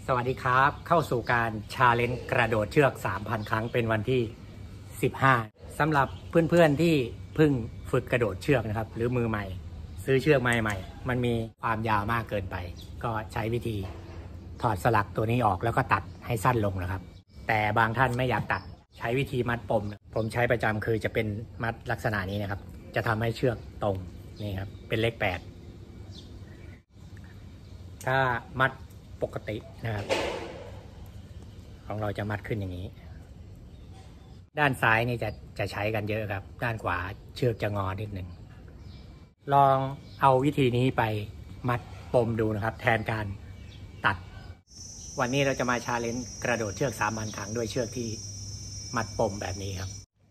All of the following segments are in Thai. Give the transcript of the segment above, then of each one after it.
สวัสดีครับเข้าสู่การชาเลนจ์กระโดดเชือก 3,000 ครั้งเป็นวันที่ 15 สำหรับเพื่อนๆที่เพิ่งฝึกกระโดดเชือกนะครับหรือมือใหม่ซื้อเชือกใหม่ๆมันมีความยาวมากเกินไปก็ใช้วิธีถอดสลักตัวนี้ออกแล้วก็ตัดให้สั้นลงนะครับแต่บางท่านไม่อยากตัดใช้วิธีมัดปมผมใช้ประจำคือจะเป็นมัดลักษณะนี้นะครับจะทำให้เชือกตรงนี่ครับเป็นเลข 8ถ้ามัดปกตินะครับของเราจะมัดขึ้นอย่างนี้ด้านซ้ายนี่จะใช้กันเยอะครับด้านขวาเชือกจะงอนิดหนึ่งลองเอาวิธีนี้ไปมัดปมดูนะครับแทนการตัดวันนี้เราจะมาชาเลนจ์กระโดดเชือก 3,000 ครั้งด้วยเชือกที่มัดปมแบบนี้ครับ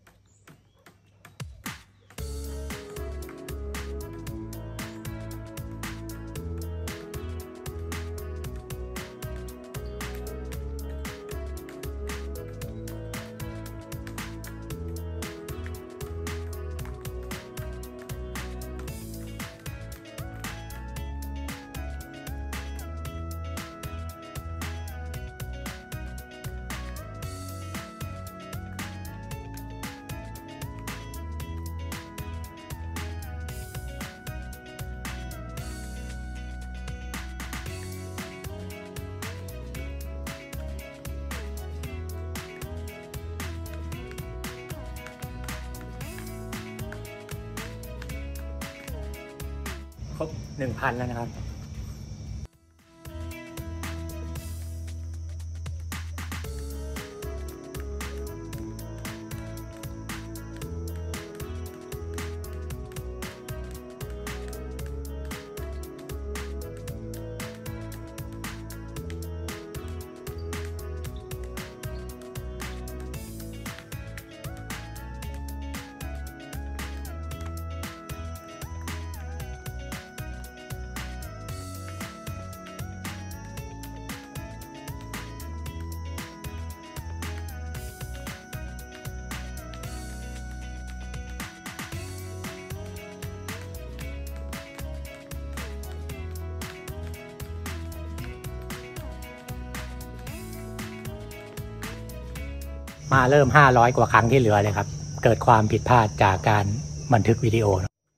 ครบ 1,000 แล้วนะครับมาเริ่ม500 กว่าครั้งที่เหลือเลยครับเกิดความผิดพลาดจากการบันทึกวิดีโอ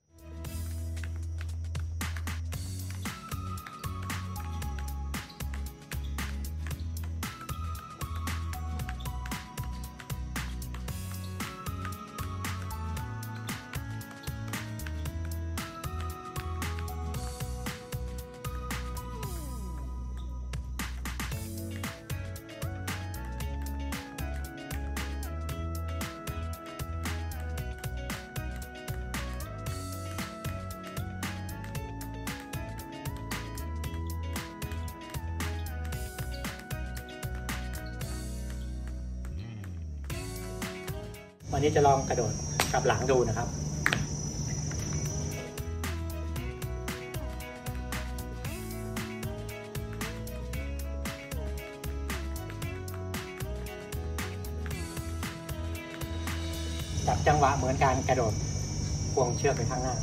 วันนี้จะลองกระโดดกลับหลังดูนะครับจับจังหวะเหมือนการกระโดดควงเชือกไปข้างหน้า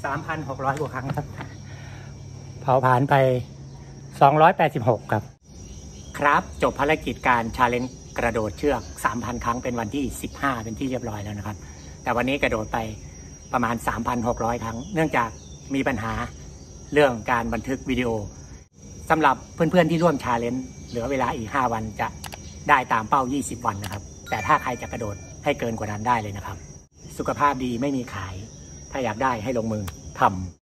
3,600 กว่าครั้งครับเผาผ่านไป286ครับครับจบภารกิจการชาเลนจ์กระโดดเชือก 3,000 ครั้งเป็นวันที่15เป็นที่เรียบร้อยแล้วนะครับแต่วันนี้กระโดดไปประมาณ 3,600 ครั้งเนื่องจากมีปัญหาเรื่องการบันทึกวิดีโอสำหรับเพื่อนๆที่ร่วมชาเลนจ์เหลือเวลาอีก5วันจะได้ตามเป้า20วันนะครับแต่ถ้าใครจะกระโดดให้เกินกว่านั้นได้เลยนะครับสุขภาพดีไม่มีขายถ้าอยากได้ให้ลงมือทำ